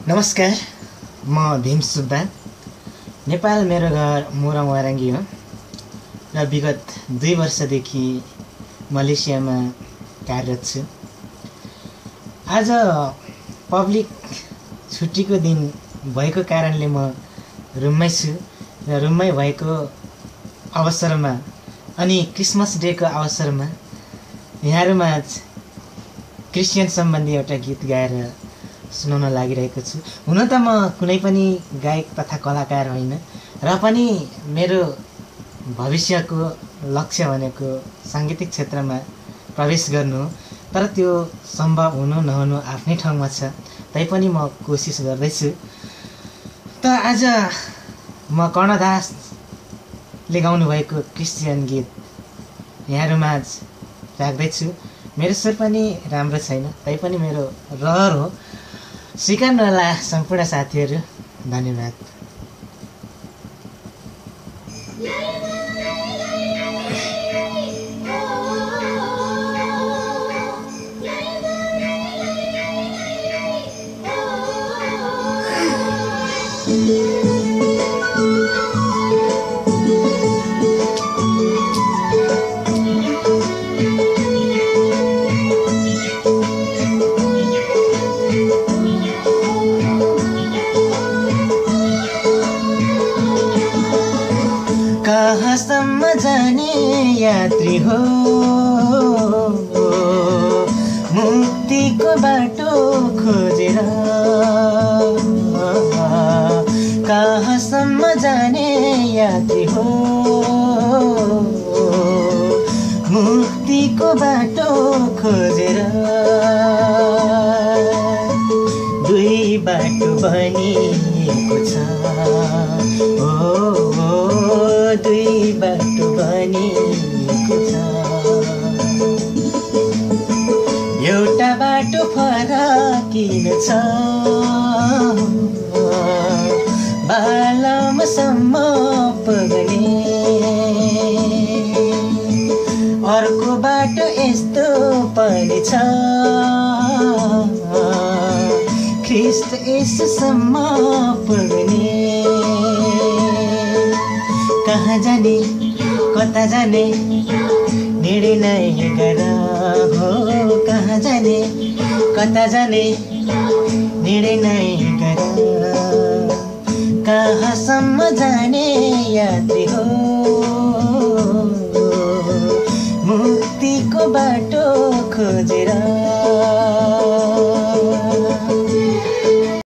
नमस्कार, म भीम सुब्बा। नेपाल मेरो घर मोरङ वाराङ्गी हो र विगत 2 वर्षदेखि मलेसियामा कार्यरत छु। आज पब्लिक छुट्टीको दिन भएको कारणले म रुममै छु र रुममै भएको अवसरमा अनि क्रिसमस डेको अवसरमा यहाँहरूमा क्रिस्चियन सम्बन्धी एउटा गीत गाएर सुनाउन लागिरहेको छु। हुन त म कुनै पनि गायक तथा कलाकार होइन र पनि मेरो भविष्यको लक्ष्य भनेको साङ्गीतिक क्षेत्रमा प्रवेश गर्नु हो। तर त्यो सम्भव हुनु नहुनु आफ्नै ठाउँमा छ, तैपनि म कोसिस गर्दैछु। त आज म कर्णदासले गाउनुभएको क्रिस्चियन गीत यहाँहरूमाझ राख्दैछु। मेरो स्वर पनि राम्रो छैन, तैपनि मेरो रहर हो। स्वीकार्नुहोला सम्पूर्ण साथीहरू, धन्यवाद। कहाँसम्म जाने यात्री हो, मुक्तिको बाटो खोजेर। कहाँसम्म जाने यात्री हो, मुक्तिको बाटो खोजेर। दुई बाटो बनिएको छ, दुई बाटो बनिएको छ। एउटा बाटो फरकिन छ, बालमसम्म पुग्ने। अर्को बाटो यस्तो पनि छ, ख्रिस्ट येशूसम्म पुग्ने। कहाँ जाने कता जाने निर्णय गर हो, कहाँ जाने कता जाने निर्णय गर। कहाँसम्म जाने यात्री हो, मुक्तिको बाटो खोजेर।